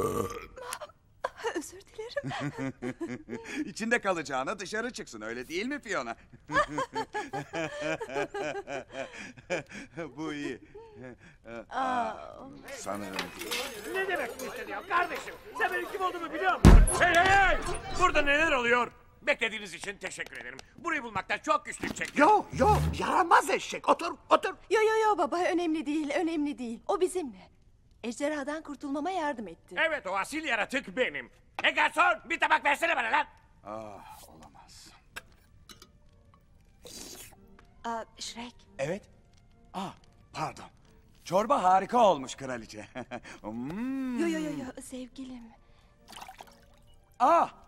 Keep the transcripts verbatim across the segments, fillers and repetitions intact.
Özür dilerim. İçinde kalacağına dışarı çıksın, öyle değil mi Fiona? Bu iyi. Aa, sanırım değil. Ne demek bu istediyor kardeşim? Sen benim kim olduğumu biliyor musun? Hey hey hey! Burada neler oluyor? Beklediğiniz için teşekkür ederim. Burayı bulmakta çok güçlük çektim. Yo yo yaramaz eşek. Otur otur. Yo yo yo baba, önemli değil, önemli değil. O bizimle. Ejderhadan kurtulmama yardım etti. Evet, o asil yaratık benim. Hey garson, bir tabak versene bana lan. Ah, olamaz. Aa, Shrek. Evet. Ah, pardon. Çorba harika olmuş kraliçe. Hmm. Yo yo yo yo sevgilim. Ah!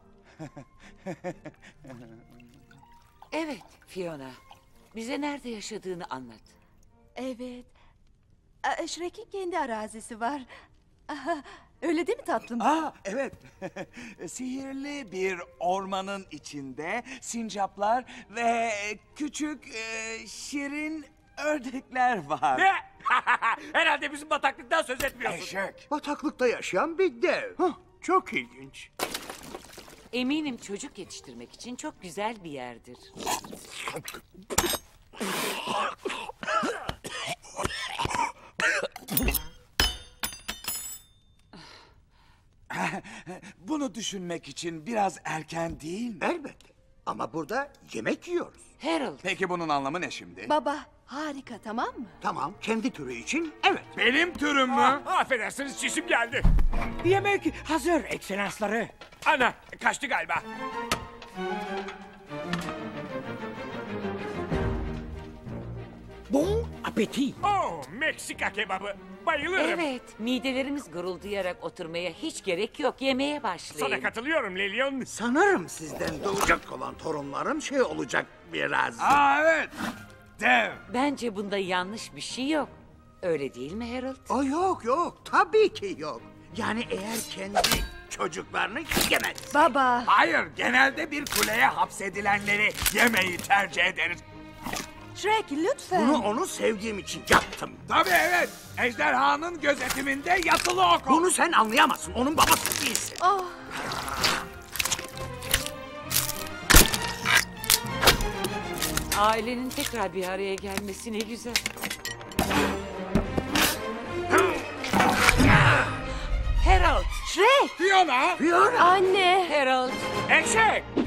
Evet Fiona. Bize nerede yaşadığını anlat. Evet. Aa, Shrek'in kendi arazisi var. Aha, öyle değil mi tatlım? Ah, evet. Sihirli bir ormanın içinde sincaplar ve küçük e, şirin ördekler var. Ne? Herhalde bizim bataklıktan söz etmiyorsun. Eşek. Bataklıkta yaşayan bir dev. Hah, çok ilginç. Eminim çocuk yetiştirmek için çok güzel bir yerdir. Bunu düşünmek için biraz erken değil mi? Elbette. Ama burada yemek yiyoruz. Harold, Peki bunun anlamı ne şimdi? Baba, harika, tamam mı? Tamam, kendi türü için evet. Benim türüm mü? Ah, affedersiniz, çişim geldi. Yemek hazır ekselansları. Ana, kaçtı galiba. Bon appetit. Oh, Meksika kebabı. Bayılırım. evet, midelerimiz guruldayarak oturmaya hiç gerek yok. Yemeğe başlayın. Sana katılıyorum Lillian. Sanırım sizden doğacak olan torunlarım şey olacak biraz. Aa, evet. Dev. Bence bunda yanlış bir şey yok. Öyle değil mi Harold? O yok yok, tabii ki yok. Yani eğer kendi çocuklarını yemez. Baba. Hayır, genelde bir kuleye hapsedilenleri yemeyi tercih ederiz. Shrek lütfen. Bunu onu sevdiğim için yaptım. Tabii evet. Ejderhanın gözetiminde yatılı okul. Bunu sen anlayamazsın, onun babası değilsin. Oh. Ailenin tekrar bir araya gelmesi ne güzel. Harold! Shrek. Fiona. Fiona. Anne. Harold! Eşek!